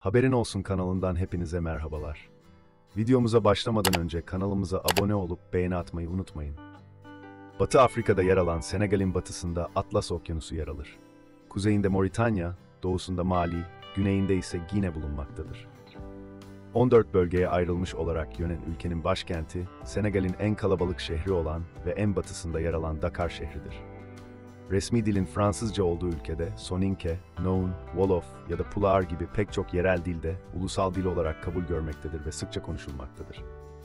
Haberin Olsun kanalından hepinize merhabalar. Videomuza başlamadan önce kanalımıza abone olup beğeni atmayı unutmayın. Batı Afrika'da yer alan Senegal'in batısında Atlas Okyanusu yer alır. Kuzeyinde Moritanya, doğusunda Mali, güneyinde ise Gine bulunmaktadır. 14 bölgeye ayrılmış olarak yönen ülkenin başkenti, Senegal'in en kalabalık şehri olan ve en batısında yer alan Dakar şehridir. Resmi dilin Fransızca olduğu ülkede Soninke, Noun, Wolof ya da Pulaar gibi pek çok yerel dilde ulusal dil olarak kabul görmektedir ve sıkça konuşulmaktadır.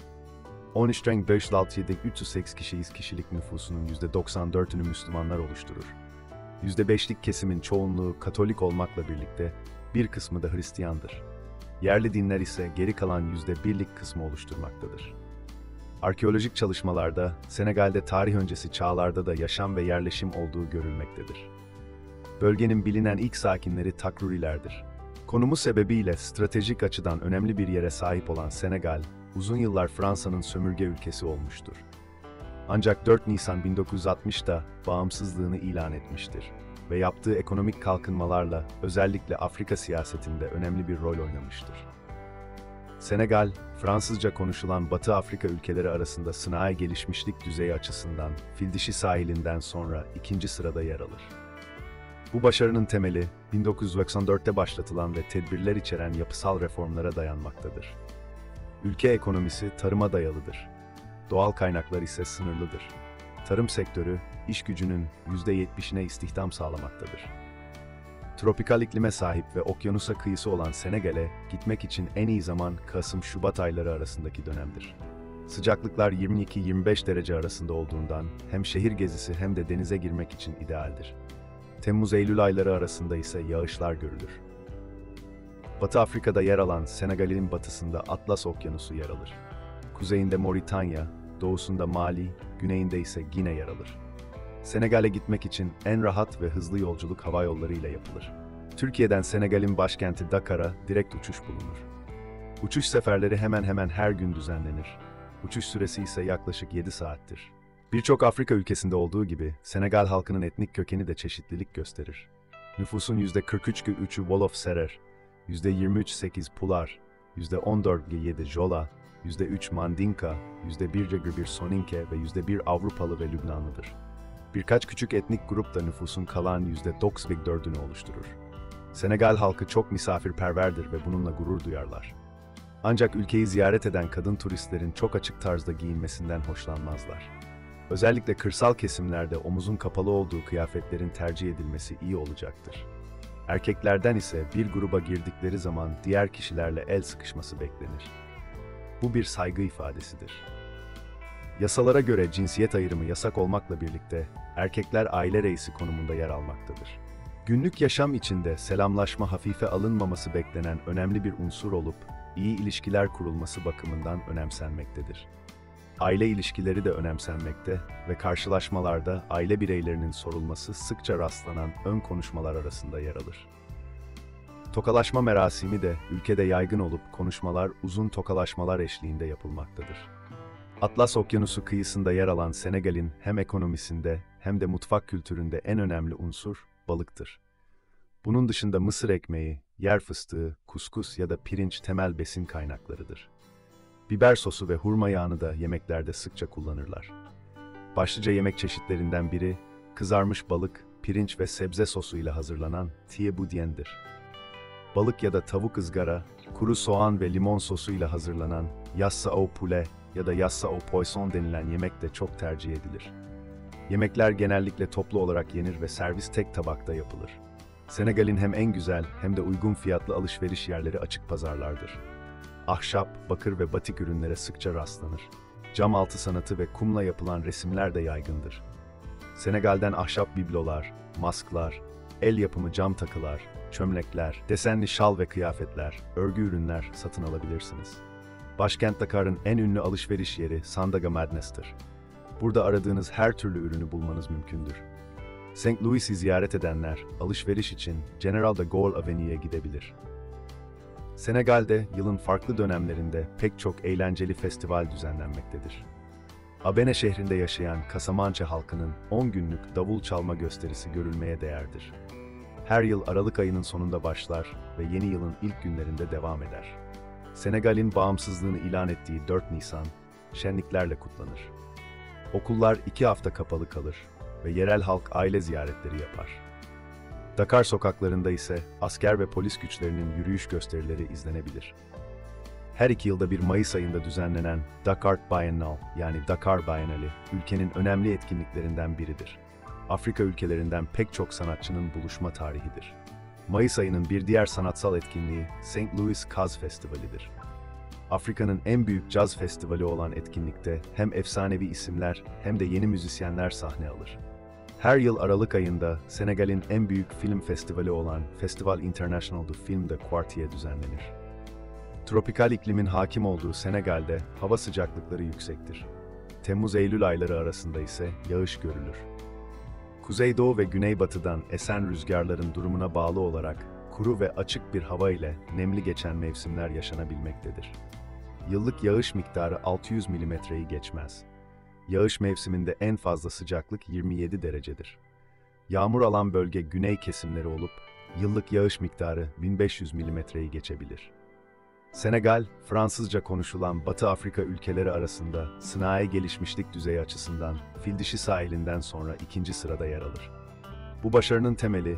13,567 308 kişilik nüfusunun %94'ünü Müslümanlar oluşturur. %5'lik kesimin çoğunluğu Katolik olmakla birlikte bir kısmı da Hristiyandır. Yerli dinler ise geri kalan %1'lik kısmı oluşturmaktadır. Arkeolojik çalışmalarda, Senegal'de tarih öncesi çağlarda da yaşam ve yerleşim olduğu görülmektedir. Bölgenin bilinen ilk sakinleri Takrurilerdir. Konumu sebebiyle stratejik açıdan önemli bir yere sahip olan Senegal, uzun yıllar Fransa'nın sömürge ülkesi olmuştur. Ancak 4 Nisan 1960'da bağımsızlığını ilan etmiştir ve yaptığı ekonomik kalkınmalarla özellikle Afrika siyasetinde önemli bir rol oynamıştır. Senegal, Fransızca konuşulan Batı Afrika ülkeleri arasında sanayi gelişmişlik düzeyi açısından Fildişi sahilinden sonra ikinci sırada yer alır. Bu başarının temeli, 1994'te başlatılan ve tedbirler içeren yapısal reformlara dayanmaktadır. Ülke ekonomisi tarıma dayalıdır. Doğal kaynaklar ise sınırlıdır. Tarım sektörü, iş gücünün %70'ine istihdam sağlamaktadır. Tropikal iklime sahip ve okyanusa kıyısı olan Senegal'e gitmek için en iyi zaman Kasım-Şubat ayları arasındaki dönemdir. Sıcaklıklar 22-25 derece arasında olduğundan hem şehir gezisi hem de denize girmek için idealdir. Temmuz-Eylül ayları arasında ise yağışlar görülür. Batı Afrika'da yer alan Senegal'in batısında Atlas Okyanusu yer alır. Kuzeyinde Moritanya, doğusunda Mali, güneyinde ise Gine yer alır. Senegal'e gitmek için en rahat ve hızlı yolculuk hava yollarıyla yapılır. Türkiye'den Senegal'in başkenti Dakar'a direkt uçuş bulunur. Uçuş seferleri hemen hemen her gün düzenlenir. Uçuş süresi ise yaklaşık 7 saattir. Birçok Afrika ülkesinde olduğu gibi Senegal halkının etnik kökeni de çeşitlilik gösterir. Nüfusun %43,3'ü Wolof Serer, %23,8 Pulaar, %14,7 Jola, %3 Mandinka, %1,1 Soninke ve %1 Avrupalı ve Lübnanlıdır. Birkaç küçük etnik grup da nüfusun kalan %9,4'ünü oluşturur. Senegal halkı çok misafirperverdir ve bununla gurur duyarlar. Ancak ülkeyi ziyaret eden kadın turistlerin çok açık tarzda giyinmesinden hoşlanmazlar. Özellikle kırsal kesimlerde omuzun kapalı olduğu kıyafetlerin tercih edilmesi iyi olacaktır. Erkeklerden ise bir gruba girdikleri zaman diğer kişilerle el sıkışması beklenir. Bu bir saygı ifadesidir. Yasalara göre cinsiyet ayrımı yasak olmakla birlikte erkekler aile reisi konumunda yer almaktadır. Günlük yaşam içinde selamlaşma hafife alınmaması beklenen önemli bir unsur olup iyi ilişkiler kurulması bakımından önemsenmektedir. Aile ilişkileri de önemsenmekte ve karşılaşmalarda aile bireylerinin sorulması sıkça rastlanan ön konuşmalar arasında yer alır. Tokalaşma merasimi de ülkede yaygın olup konuşmalar uzun tokalaşmalar eşliğinde yapılmaktadır. Atlas Okyanusu kıyısında yer alan Senegal'in hem ekonomisinde hem de mutfak kültüründe en önemli unsur balıktır. Bunun dışında mısır ekmeği, yer fıstığı, kuskus ya da pirinç temel besin kaynaklarıdır. Biber sosu ve hurma yağını da yemeklerde sıkça kullanırlar. Başlıca yemek çeşitlerinden biri kızarmış balık, pirinç ve sebze sosu ile hazırlanan thieboudien'dir. Balık ya da tavuk ızgara, kuru soğan ve limon sosu ile hazırlanan yassa au poulet ya da yassa au poisson denilen yemek de çok tercih edilir. Yemekler genellikle toplu olarak yenir ve servis tek tabakta yapılır. Senegal'in hem en güzel hem de uygun fiyatlı alışveriş yerleri açık pazarlardır. Ahşap, bakır ve batik ürünlere sıkça rastlanır. Cam altı sanatı ve kumla yapılan resimler de yaygındır. Senegal'den ahşap biblolar, masklar, el yapımı cam takılar, çömlekler, desenli şal ve kıyafetler, örgü ürünler satın alabilirsiniz. Başkent Dakar'ın en ünlü alışveriş yeri Sandaga Madness'tır. Burada aradığınız her türlü ürünü bulmanız mümkündür. St. Louis'i ziyaret edenler, alışveriş için General de Gaulle Avenue'ye gidebilir. Senegal'de yılın farklı dönemlerinde pek çok eğlenceli festival düzenlenmektedir. Abene şehrinde yaşayan Kasamançı halkının 10 günlük davul çalma gösterisi görülmeye değerdir. her yıl Aralık ayının sonunda başlar ve yeni yılın ilk günlerinde devam eder. Senegal'in bağımsızlığını ilan ettiği 4 Nisan, şenliklerle kutlanır. Okullar 2 hafta kapalı kalır ve yerel halk aile ziyaretleri yapar. Dakar sokaklarında ise asker ve polis güçlerinin yürüyüş gösterileri izlenebilir. Her 2 yılda bir Mayıs ayında düzenlenen Dakar Biennale yani Dakar Bienali, ülkenin önemli etkinliklerinden biridir. Afrika ülkelerinden pek çok sanatçının buluşma tarihidir. Mayıs ayının bir diğer sanatsal etkinliği St. Louis Caz Festivali'dir. Afrika'nın en büyük caz festivali olan etkinlikte hem efsanevi isimler hem de yeni müzisyenler sahne alır. Her yıl Aralık ayında Senegal'in en büyük film festivali olan Festival International du Film de Quartier düzenlenir. Tropikal iklimin hakim olduğu Senegal'de hava sıcaklıkları yüksektir. Temmuz-Eylül ayları arasında ise yağış görülür. Kuzeydoğu ve güneybatıdan esen rüzgarların durumuna bağlı olarak kuru ve açık bir hava ile nemli geçen mevsimler yaşanabilmektedir. Yıllık yağış miktarı 600 milimetreyi geçmez. Yağış mevsiminde en fazla sıcaklık 27 derecedir. Yağmur alan bölge güney kesimleri olup, yıllık yağış miktarı 1500 milimetreyi geçebilir. Senegal, Fransızca konuşulan Batı Afrika ülkeleri arasında sanayi gelişmişlik düzeyi açısından Fildişi sahilinden sonra ikinci sırada yer alır. Bu başarının temeli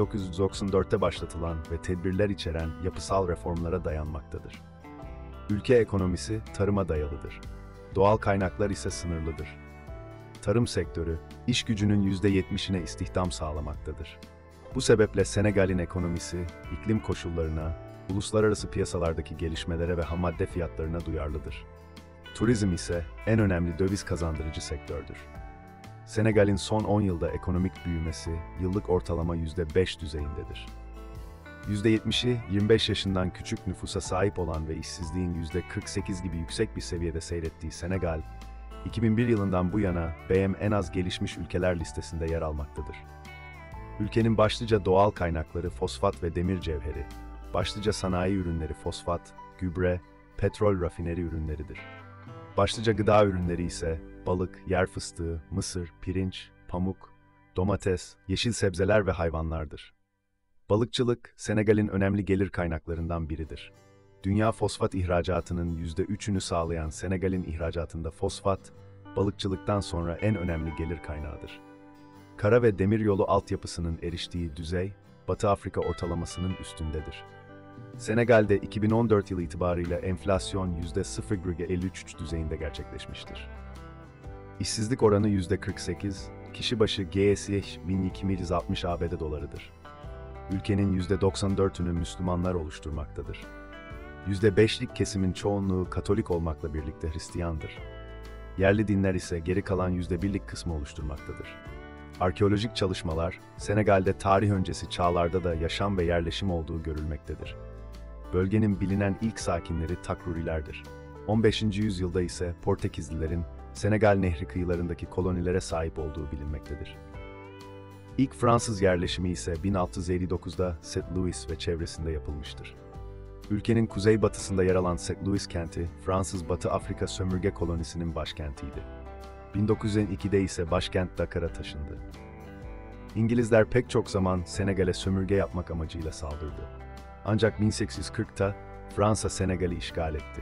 1994'te başlatılan ve tedbirler içeren yapısal reformlara dayanmaktadır. Ülke ekonomisi tarıma dayalıdır. Doğal kaynaklar ise sınırlıdır. Tarım sektörü, iş gücünün %70'ine istihdam sağlamaktadır. Bu sebeple Senegal'in ekonomisi, iklim koşullarına, uluslararası piyasalardaki gelişmelere ve hammadde fiyatlarına duyarlıdır. Turizm ise en önemli döviz kazandırıcı sektördür. Senegal'in son 10 yılda ekonomik büyümesi yıllık ortalama %5 düzeyindedir. %70'i 25 yaşından küçük nüfusa sahip olan ve işsizliğin %48 gibi yüksek bir seviyede seyrettiği Senegal, 2001 yılından bu yana BM en az gelişmiş ülkeler listesinde yer almaktadır. Ülkenin başlıca doğal kaynakları fosfat ve demir cevheri, başlıca sanayi ürünleri fosfat, gübre, petrol rafineri ürünleridir. Başlıca gıda ürünleri ise balık, yer fıstığı, mısır, pirinç, pamuk, domates, yeşil sebzeler ve hayvanlardır. Balıkçılık, Senegal'in önemli gelir kaynaklarından biridir. Dünya fosfat ihracatının %3'ünü sağlayan Senegal'in ihracatında fosfat, balıkçılıktan sonra en önemli gelir kaynağıdır. Kara ve demiryolu altyapısının eriştiği düzey, Batı Afrika ortalamasının üstündedir. Senegal'de 2014 yılı itibarıyla enflasyon %0,53 düzeyinde gerçekleşmiştir. İşsizlik oranı %48, kişi başı GSY 1260 ABD dolarıdır. Ülkenin %94'ünü Müslümanlar oluşturmaktadır. %5'lik kesimin çoğunluğu Katolik olmakla birlikte Hristiyandır. Yerli dinler ise geri kalan %1'lik kısmı oluşturmaktadır. Arkeolojik çalışmalar, Senegal'de tarih öncesi çağlarda da yaşam ve yerleşim olduğu görülmektedir. Bölgenin bilinen ilk sakinleri Takrurilerdir. 15. yüzyılda ise Portekizlilerin Senegal Nehri kıyılarındaki kolonilere sahip olduğu bilinmektedir. İlk Fransız yerleşimi ise 1659'da St. Louis ve çevresinde yapılmıştır. Ülkenin kuzeybatısında yer alan St. Louis kenti, Fransız Batı Afrika sömürge kolonisinin başkentiydi. 1902'de ise başkent Dakar'a taşındı. İngilizler pek çok zaman Senegal'e sömürge yapmak amacıyla saldırdı. Ancak 1840'ta Fransa Senegal'i işgal etti.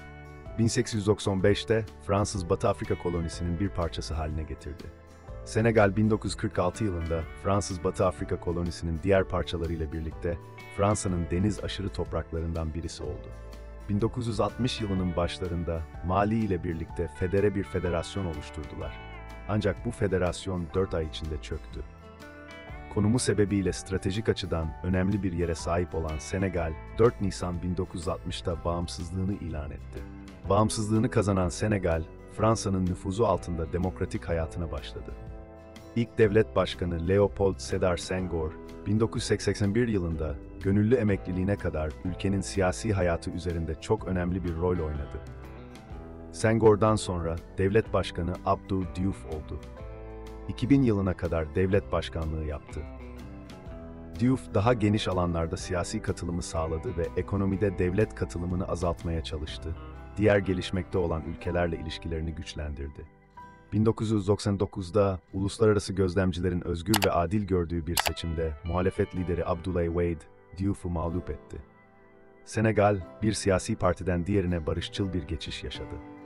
1895'te Fransız Batı Afrika kolonisinin bir parçası haline getirdi. Senegal 1946 yılında Fransız Batı Afrika kolonisinin diğer parçalarıyla birlikte Fransa'nın deniz aşırı topraklarından birisi oldu. 1960 yılının başlarında Mali ile birlikte federe bir federasyon oluşturdular. Ancak bu federasyon 4 ay içinde çöktü. Konumu sebebiyle stratejik açıdan önemli bir yere sahip olan Senegal, 4 Nisan 1960'ta bağımsızlığını ilan etti. Bağımsızlığını kazanan Senegal, Fransa'nın nüfuzu altında demokratik hayatına başladı. İlk devlet başkanı Léopold Sédar Senghor, 1981 yılında gönüllü emekliliğine kadar ülkenin siyasi hayatı üzerinde çok önemli bir rol oynadı. Senghor'dan sonra devlet başkanı Abdou Diouf oldu. 2000 yılına kadar devlet başkanlığı yaptı. Diouf daha geniş alanlarda siyasi katılımı sağladı ve ekonomide devlet katılımını azaltmaya çalıştı. Diğer gelişmekte olan ülkelerle ilişkilerini güçlendirdi. 1999'da uluslararası gözlemcilerin özgür ve adil gördüğü bir seçimde muhalefet lideri Abdoulaye Wade, Diouf'u mağlup etti. Senegal, bir siyasi partiden diğerine barışçıl bir geçiş yaşadı.